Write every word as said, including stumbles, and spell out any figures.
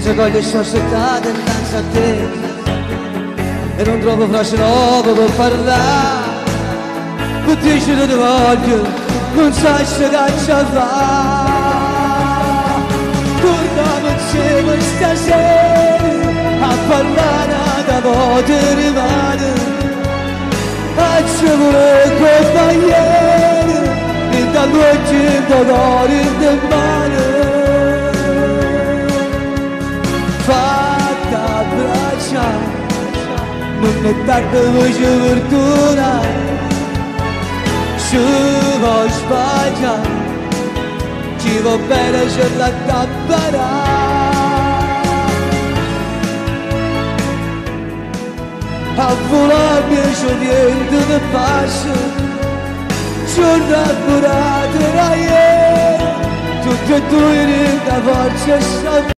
se voglio sto seccata innanzi a te e non trovo frasi nuove per parlare, per dire ti voglio, non sai se caccia fa. Torniamo insieme stasera a parlare da volte rimane, a ci vuole compagniere e da luce da cuore in del mare. Fatta abbracciare, non è tardi voce fortuna, se vuoi sbagliare ci va bene se la tapperà. A volare se niente ne passa, sono accurato da ieri, tutte e due da forza